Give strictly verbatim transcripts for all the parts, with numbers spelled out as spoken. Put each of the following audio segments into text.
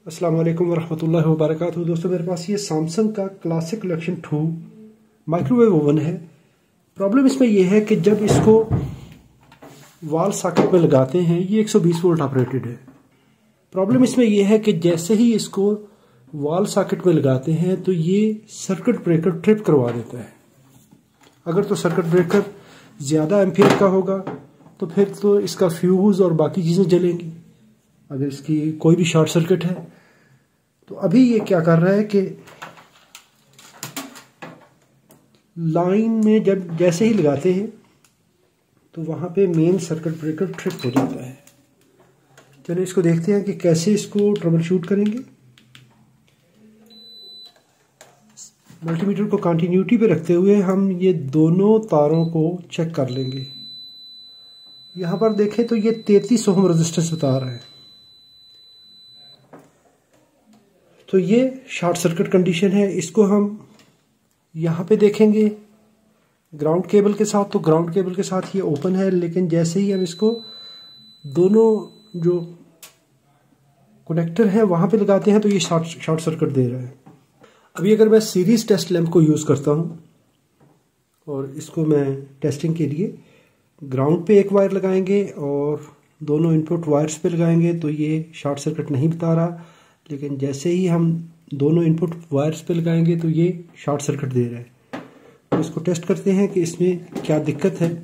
अस्सलाम वालेकुम वरहमतुल्लाहि वबरकातुहू। दोस्तों, मेरे पास ये सैमसंग का classic collection two microwave oven है। प्रॉब्लम इसमें यह है कि जब इसको वॉल सॉकेट में लगाते हैं, ये एक सौ बीस वोल्ट ऑपरेटेड है। प्रॉब्लम इसमें यह है कि जैसे ही इसको वॉल सॉकेट में लगाते हैं तो ये सर्किट ब्रेकर ट्रिप करवा देता है। अगर तो सर्किट ब्रेकर ज़्यादा एम्पियर का होगा तो फिर तो इसका फ्यूज और बाकी चीज़ें जलेंगी। अगर इसकी कोई भी शॉर्ट सर्किट है तो अभी ये क्या कर रहा है कि लाइन में जब जैसे ही लगाते हैं तो वहाँ पे मेन सर्किट ब्रेकर ट्रिप हो जाता है। चलिए इसको देखते हैं कि कैसे इसको ट्रबल शूट करेंगे। मल्टीमीटर को कंटिन्यूटी पे रखते हुए हम ये दोनों तारों को चेक कर लेंगे। यहाँ पर देखें तो ये तैंतीस ओम रेजिस्टेंस बता रहा है, तो ये शॉर्ट सर्किट कंडीशन है। इसको हम यहाँ पे देखेंगे ग्राउंड केबल के साथ, तो ग्राउंड केबल के साथ ये ओपन है, लेकिन जैसे ही हम इसको दोनों जो कनेक्टर है वहाँ पे लगाते हैं तो ये शॉर्ट शॉर्ट सर्किट दे रहा है। अभी अगर मैं सीरीज टेस्ट लैंप को यूज़ करता हूँ और इसको मैं टेस्टिंग के लिए ग्राउंड पे एक वायर लगाएंगे और दोनों इनपुट वायर्स पे लगाएंगे तो ये शॉर्ट सर्किट नहीं बता रहा, लेकिन जैसे ही हम दोनों इनपुट वायर्स पे लगाएंगे तो ये शॉर्ट सर्किट दे रहा है। तो इसको टेस्ट करते हैं कि इसमें क्या दिक्कत है।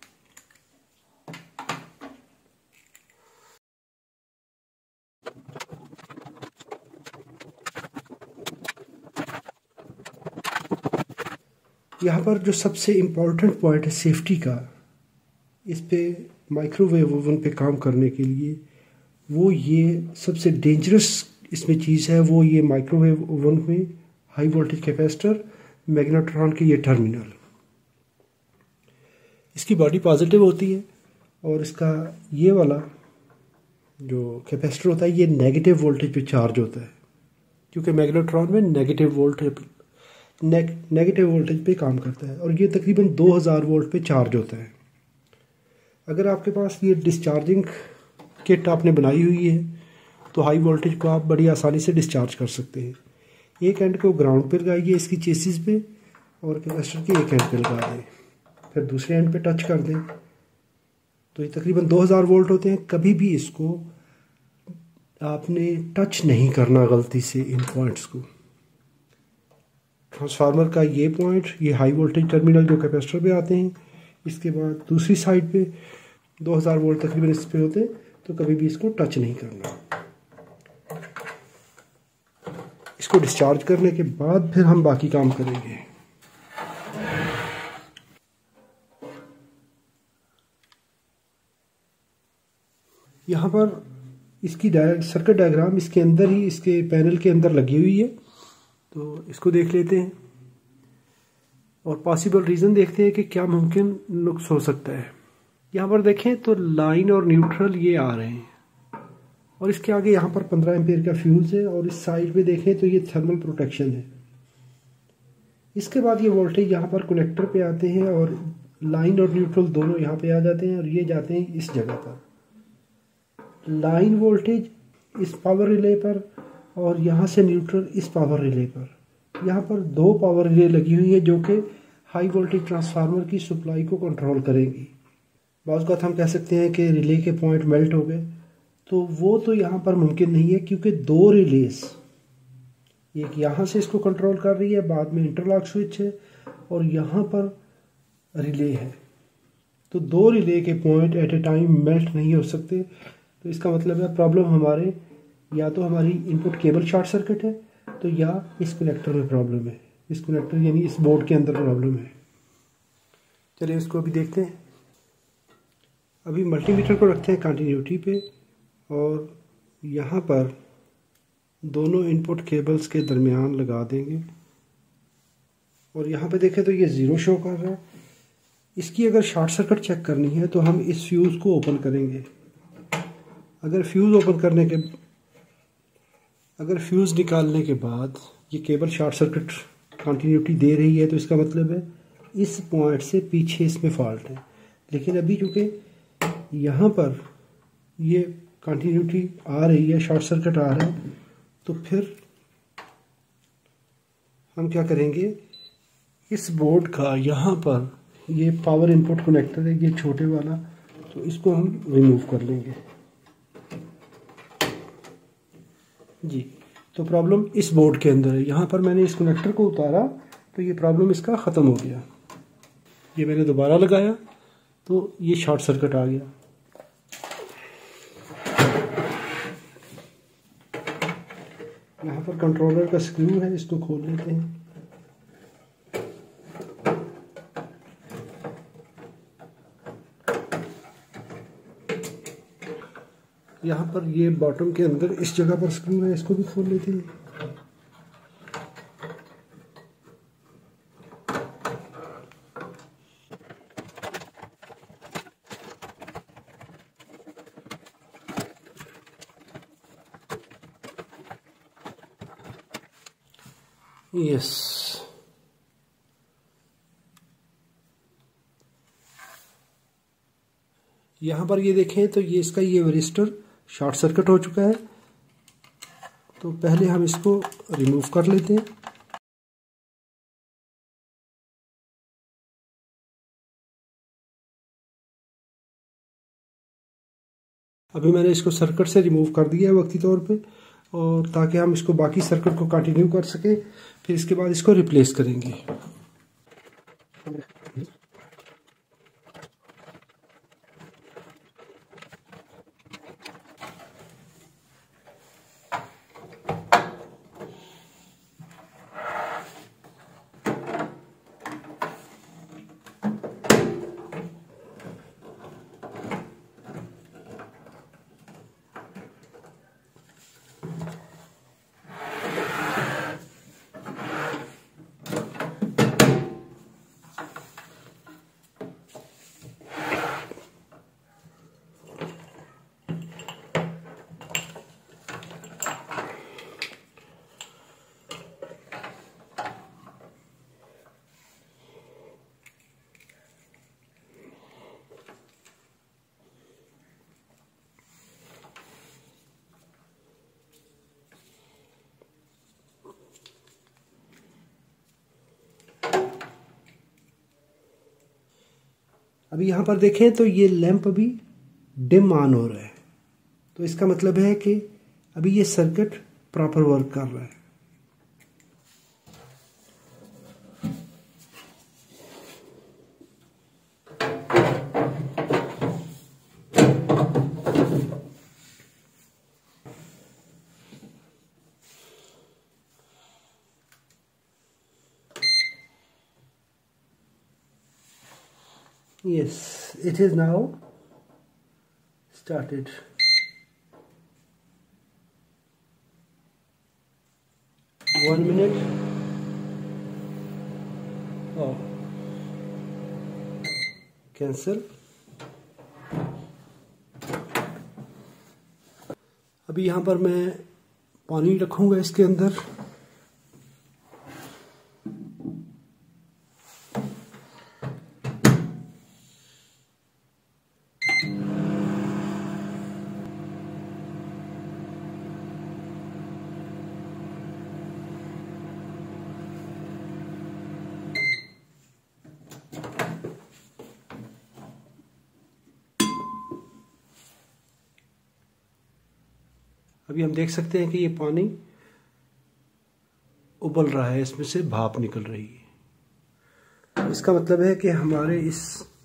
यहाँ पर जो सबसे इम्पोर्टेंट पॉइंट है सेफ्टी का, इस पे माइक्रोवेव ओवन पे काम करने के लिए, वो ये सबसे डेंजरस इसमें चीज़ है, वो ये माइक्रोवेव ओवन में हाई वोल्टेज कैपेसिटर, मैग्नेट्रॉन के ये टर्मिनल, इसकी बॉडी पॉजिटिव होती है और इसका ये वाला जो कैपेसिटर होता है ये नेगेटिव वोल्टेज पे चार्ज होता है, क्योंकि मैग्नेट्रॉन में नेगेटिव वोल्टेज नेगेटिव वोल्टेज पे काम करता है और ये तकरीबन दो हज़ार वोल्ट पे चार्ज होता है। अगर आपके पास ये डिस्चार्जिंग किट आपने बनाई हुई है तो हाई वोल्टेज को आप बड़ी आसानी से डिस्चार्ज कर सकते हैं। एक एंड को ग्राउंड पे लगाइए इसकी चेसिस पे और कैपेसिटर के एक एंड पे लगा दें, फिर दूसरे एंड पे टच कर दें तो ये तकरीबन दो हज़ार वोल्ट होते हैं। कभी भी इसको आपने टच नहीं करना गलती से इन पॉइंट्स को। ट्रांसफार्मर का ये पॉइंट, ये हाई वोल्टेज टर्मिनल जो कैपेसिटर पे आते हैं, इसके बाद दूसरी साइड पे दो हज़ार वोल्ट तकरीबन इस पे होते हैं, तो कभी भी इसको टच नहीं करना। इसको डिस्चार्ज करने के बाद फिर हम बाकी काम करेंगे। यहाँ पर इसकी सर्किट डायग्राम इसके अंदर ही, इसके पैनल के अंदर लगी हुई है, तो इसको देख लेते हैं और पॉसिबल रीज़न देखते हैं कि क्या मुमकिन नुक्स हो सकता है। यहाँ पर देखें तो लाइन और न्यूट्रल ये आ रहे हैं और इसके आगे यहाँ पर पंद्रह एम्पियर का फ्यूज है और इस साइड पे देखें तो ये थर्मल प्रोटेक्शन है। इसके बाद ये वोल्टेज यहाँ पर कनेक्टर पे आते हैं और लाइन और न्यूट्रल दोनों यहाँ पे आ जाते हैं और ये जाते हैं इस जगह पर। लाइन वोल्टेज इस पावर रिले पर और यहाँ से न्यूट्रल इस पावर रिले पर। यहाँ पर दो पावर रिले लगी हुई है जो कि हाई वोल्टेज ट्रांसफार्मर की सप्लाई को कंट्रोल करेंगी। बाज़ बात हम कह सकते हैं कि रिले के पॉइंट मेल्ट हो गए, तो वो तो यहाँ पर मुमकिन नहीं है क्योंकि दो रिलेस, एक यहाँ से इसको कंट्रोल कर रही है, बाद में इंटरलॉक स्विच है और यहाँ पर रिले है, तो दो रिले के point at a time melt नहीं हो सकते। तो इसका मतलब है प्रॉब्लम हमारे या तो हमारी इनपुट केबल शॉर्ट सर्किट है तो या इस कनेक्टर में प्रॉब्लम है, इस कनेक्टर यानी इस बोर्ड के अंदर प्रॉब्लम है। चलिए इसको अभी देखते हैं। अभी मल्टीमीटर को रखते हैं कंटिन्यूटी पे और यहाँ पर दोनों इनपुट केबल्स के दरमियान लगा देंगे और यहाँ पे देखें तो ये ज़ीरो शो कर रहा है। इसकी अगर शॉर्ट सर्किट चेक करनी है तो हम इस फ्यूज़ को ओपन करेंगे। अगर फ्यूज़ ओपन करने के अगर फ्यूज़ निकालने के बाद ये केबल शॉर्ट सर्किट कंटिन्यूटी दे रही है तो इसका मतलब है इस पॉइंट से पीछे इसमें फॉल्ट है। लेकिन अभी चूँकि यहाँ पर ये कंटिन्यूटी आ रही है, शॉर्ट सर्किट आ रहा है, तो फिर हम क्या करेंगे, इस बोर्ड का यहाँ पर ये पावर इनपुट कनेक्टर है, ये छोटे वाला, तो इसको हम रिमूव कर लेंगे जी। तो प्रॉब्लम इस बोर्ड के अंदर है, यहाँ पर मैंने इस कनेक्टर को उतारा तो ये प्रॉब्लम इसका ख़त्म हो गया। ये मैंने दोबारा लगाया तो ये शॉर्ट सर्किट आ गया। यहाँ पर कंट्रोलर का स्क्रू है, इसको खोल लेते हैं। यहाँ पर ये बॉटम के अंदर इस जगह पर स्क्रू है, इसको भी खोल लेते हैं। यस, यहाँ पर ये देखें तो ये इसका ये वरिस्टर शॉर्ट सर्किट हो चुका है। तो पहले हम इसको रिमूव कर लेते हैं। अभी मैंने इसको सर्किट से रिमूव कर दिया है वक्ती तौर पे, और ताकि हम इसको बाकी सर्किट को कंटिन्यू कर सकें। फिर इसके बाद इसको रिप्लेस करेंगे। अभी यहाँ पर देखें तो ये लैंप अभी डिम ऑन हो रहा है, तो इसका मतलब है कि अभी ये सर्किट प्रॉपर वर्क कर रहा है। Yes, it is now started. One minute. Oh, cancel. अभी यहाँ पर मैं पानी रखूँगा इसके अंदर। अभी हम देख सकते हैं कि ये पानी उबल रहा है, इसमें से भाप निकल रही है। इसका मतलब है कि हमारे इस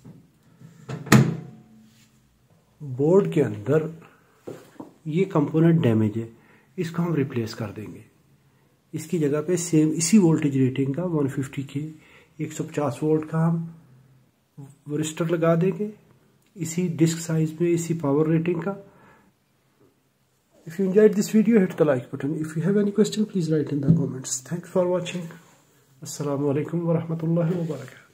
बोर्ड के अंदर ये कंपोनेंट डैमेज है, इसको हम रिप्लेस कर देंगे। इसकी जगह पे सेम इसी वोल्टेज रेटिंग का एक सौ पचास के एक सौ पचास वोल्ट का हम वरिस्टर लगा देंगे, इसी डिस्क साइज में, इसी पावर रेटिंग का। If you enjoyed this video, hit the like button. If you have any question, please write in the comments. Thanks for watching. Assalamu alaikum wa rahmatullahi wa barakatuh.